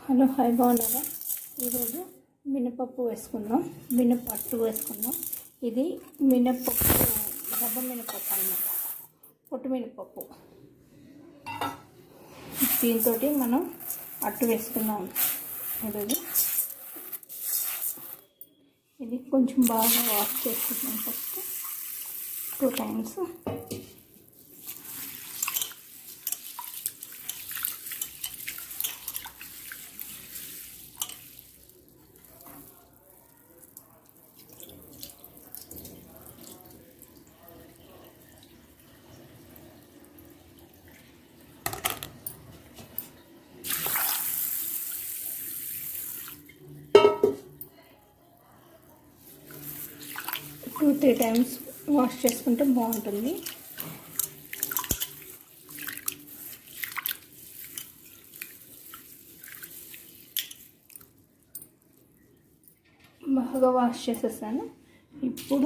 Hello hi బాగున్నారా. ఈరోజు మినపప్పు వేసుకుందాం, మినప అట్టు వేసుకుందాం. ఇది మినపప్పు, డబ్బ మినపప్పు అన్నమాట, పొట్టు మినపప్పు. దీంతో మనం అట్టు వేసుకుందాం ఈరోజు. ఇది కొంచెం బాగా వాష్ చేసుకుందాం first 2 times. To 3 times wash చేసుకుంటే బాగుంటుంది. బాగా వాష్ చేసేసాను. ఇప్పుడు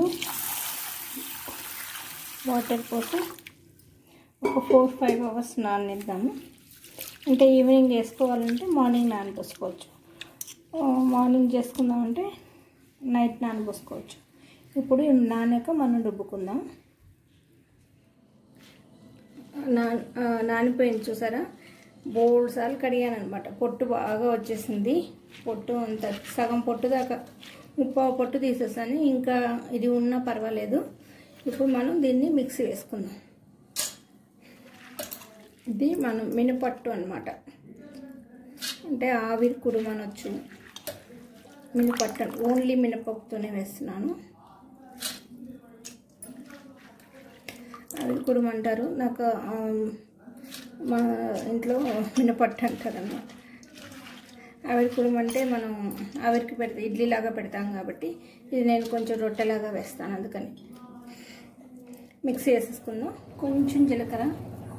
వాటర్ పోసి ఒక 4-5 hours నాననిద్దాము. అంటే ఈవినింగ్ చేసుకోవాలంటే మార్నింగ్ నానబోసుకోవచ్చు, మార్నింగ్ చేసుకుందామంటే నైట్ నానబోసుకోవచ్చు. ఇప్పుడు నానాక మనం రుబ్బుకుందాం. నానిపోయింది చూసారా, బోల్డ్ సార్లు కడిగాను అనమాట. పొట్టు బాగా వచ్చేసింది, పొట్టు అంత సగం పొట్టు దాకా, 30 పొట్టు తీసేసాను. ఇంకా ఇది ఉన్నా పర్వాలేదు. ఇప్పుడు మనం దీన్ని మిక్సీ వేసుకుందాం. ఇది మనం మినపట్టు అనమాట, అంటే ఆవిరి కుడుమనొచ్చు. మినపట్టు ఓన్లీ మినపప్పుతోనే వేస్తున్నాను. ఆవిరి కుడుమంటారు, నాకు మా ఇంట్లో మినపట్టు అంటారు అన్నమాట. ఆవిరి కుడుమంటే మనం ఆవిరికి పెడతాం, ఇడ్లీలాగా పెడతాం కాబట్టి ఇది నేను కొంచెం రొట్టెలాగా వేస్తాను. అందుకని మిక్సీ వేసేసుకుందాం. కొంచెం జీలకర్ర,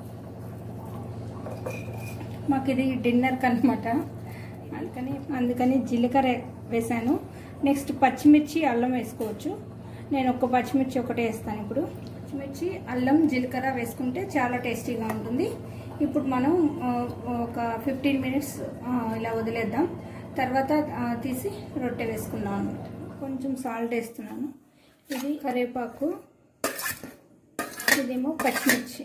మాకు ఇది డిన్నర్కి అనమాట, అందుకని జీలకర్ర వేసాను. నెక్స్ట్ పచ్చిమిర్చి, అల్లం వేసుకోవచ్చు. నేను ఒక పచ్చిమిర్చి ఒకటే వేస్తాను. ఇప్పుడు పచ్చిమిర్చి, అల్లం, జీలకర్ర వేసుకుంటే చాలా టేస్టీగా ఉంటుంది. ఇప్పుడు మనం ఒక 15 minutes ఇలా వదిలేద్దాం. తర్వాత తీసి రొట్టె వేసుకుందాం అనమాట. కొంచెం సాల్ట్ వేస్తున్నాను. ఇది కరివేపాకు, ఇదేమో పచ్చిమిర్చి.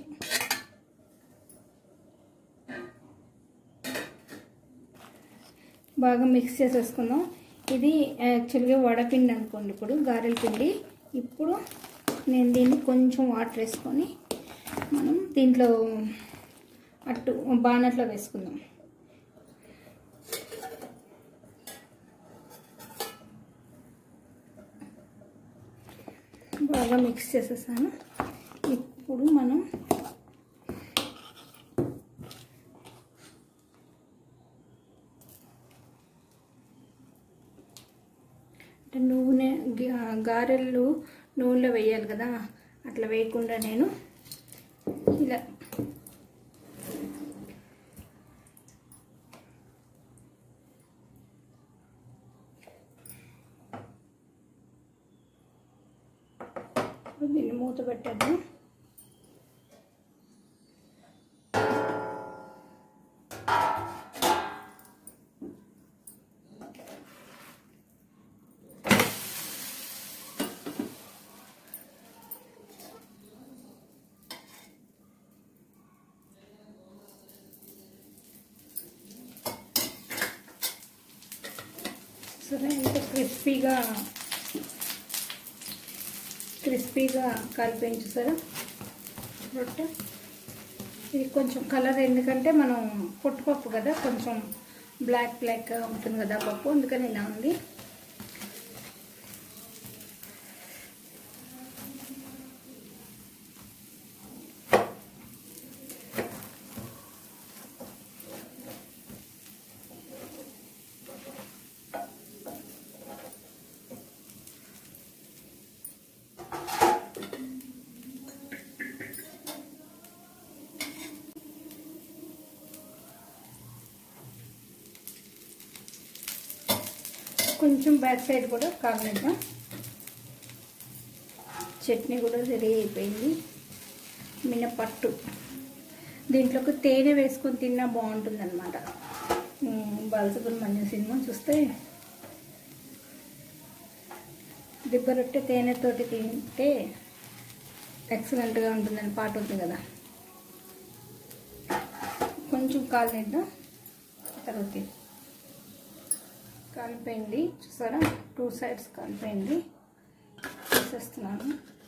బాగా మిక్స్ చేసేసుకుందాం. ఇది యాక్చువల్గా వడపిండి అనుకోండి, ఇప్పుడు గారెల పిండి. ఇప్పుడు నేను దీన్ని కొంచెం వాటర్ వేసుకొని మనం దీంట్లో అట్టు బాణట్లో వేసుకుందాం. బాగా మిక్స్ చేసేసాను. ఇప్పుడు మనం నూనె, గారెలు నూనెలో వేయాలి కదా, అట్లా వేయకుండా నేను ఇలా దీన్ని మూత పెట్టేద్దాం. సరే, ఎంత క్రిస్పీగా కలిపేం చూసారా రొట్టె. ఇది కొంచెం కలర్, ఎందుకంటే మనం పొట్టుపప్పు కదా, కొంచెం బ్లాక్గా ఉంటుంది కదా పప్పు, అందుకని ఇలా ఉంది. కొంచెం బ్యాక్ సైడ్ కూడా కాగనిద్దాం. చట్నీ కూడా రెడీ అయిపోయింది. మినపట్టు దీంట్లోకి తేనె వేసుకొని తిన్నా బాగుంటుంది అన్నమాట. బాలసుబ్రహ్మణ్యం సినిమా చూస్తే దిబ్బ రొట్టె తేనెతోటి తింటే ఎక్సలెంట్గా ఉంటుందని పాట ఉంది కదా. కొంచెం కాలిద్దాం. తర్వాత కాలిపోయింది చూసారా, 2 sides కాలిపోయింది. తీసేస్తున్నాను.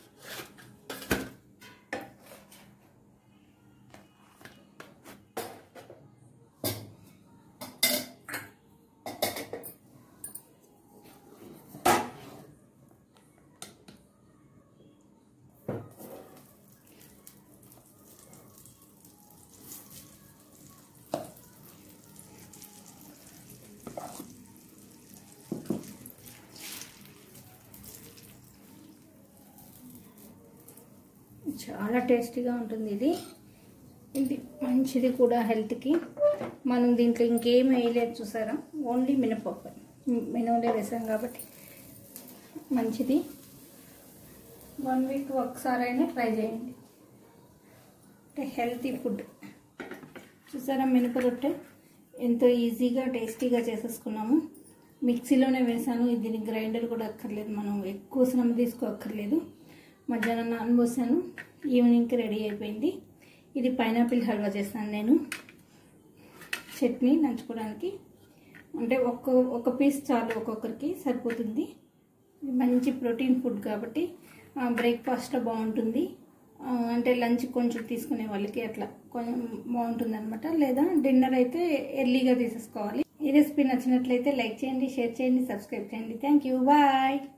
చాలా టేస్టీగా ఉంటుంది ఇది. ఇది మంచిది కూడా హెల్త్కి. మనం దీంట్లో ఇంకేం వేయలేదు చూసారా, ఓన్లీ మినపప్పు, మినవలే వేసాం కాబట్టి మంచిది. 1 week ఒకసారైనా ట్రై చేయండి. అంటే హెల్తీ ఫుడ్. చూసారా మినప రొట్టె ఎంతో ఈజీగా టేస్టీగా చేసేసుకున్నాము. మిక్సీలోనే వేసాను. దీనికి గ్రైండర్ కూడా అక్కర్లేదు, మనం ఎక్కువ శ్రమ తీసుకోక్కర్లేదు. మధ్యాహ్నం నానబోసాను, ఈవినింగ్కి రెడీ అయిపోయింది. ఇది పైనాపిల్ హల్వా చేస్తాను నేను, చట్నీ నంచుకోవడానికి. అంటే ఒక పీస్ చాలు, ఒక్కొక్కరికి సరిపోతుంది. మంచి ప్రోటీన్ ఫుడ్ కాబట్టి బ్రేక్ఫాస్ట్లో బాగుంటుంది. అంటే లంచ్ కొంచెం తీసుకునే వాళ్ళకి అట్లా కొంచెం బాగుంటుంది అనమాట. లేదా డిన్నర్ అయితే ఎర్లీగా తీసేసుకోవాలి. ఈ రెసిపీ నచ్చినట్లయితే లైక్ చేయండి, షేర్ చేయండి, సబ్స్క్రైబ్ చేయండి. Thank you, bye.